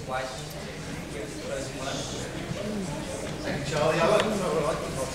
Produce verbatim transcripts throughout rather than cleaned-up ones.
Wiseman. Thank you, Charlie. I like the I like the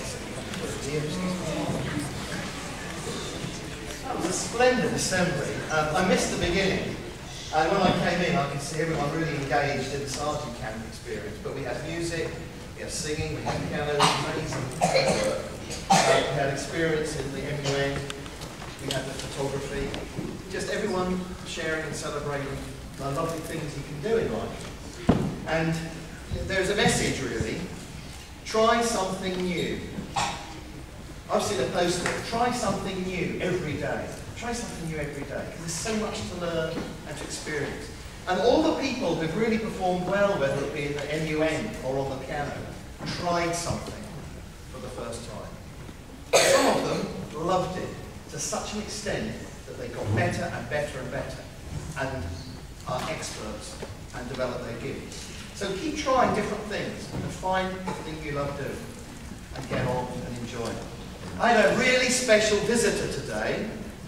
That was a splendid assembly. Um, I missed the beginning. And when I came in, I could see everyone really engaged in the sergeant camp experience. But we had music, we had singing, we had piano, amazing work. Uh, we had experience in the M U N, we had the photography. Just everyone sharing and celebrating the lovely things you can do in life. And there's a message really. Try something new. I've seen a poster, try something new every day. Try something new every day, because there's so much to learn and to experience. And all the people who've really performed well, whether it be in the M U N or on the piano, tried something for the first time. Some of them loved it to such an extent that they got better and better and better, and are experts and develop their gifts. So keep trying different things and find the thing you love doing and get on and enjoy it. I had a really special visitor today.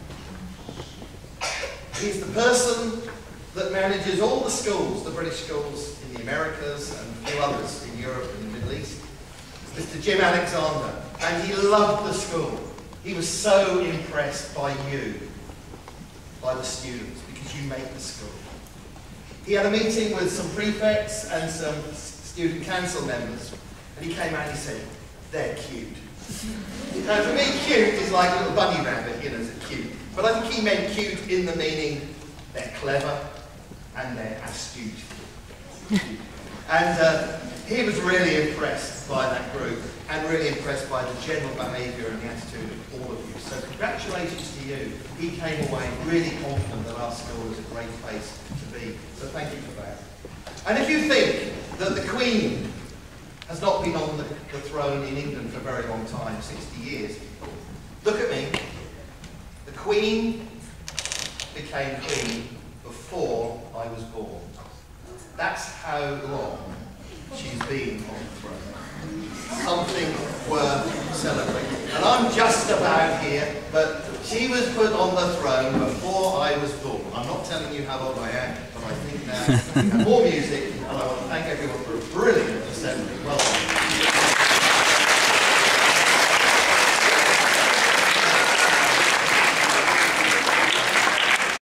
He's the person that manages all the schools, the British schools in the Americas and a few others in Europe and the Middle East. Mister Jim Alexander. And he loved the school. He was so impressed by you, by the students, because you make the school. He had a meeting with some prefects and some student council members, and he came out and he said, they're cute. Now for me, cute is like a little bunny rabbit, you know, it's cute. But I think he meant cute in the meaning they're clever and they're astute. And uh, he was really impressed by that group and really impressed by the general behaviour and the attitude of all of you. So congratulations to you. He came away really confident that our school is a great place to be. So thank you for that. And if you think that the Queen has not been on the, the throne in England for a very long time, sixty years, look at me. The Queen became Queen before I was born. That's how long she's been on the throne. Something worth celebrating. And I'm just about here, but she was put on the throne before I was born. I'm not telling you how old I am, but I think now we have more music and I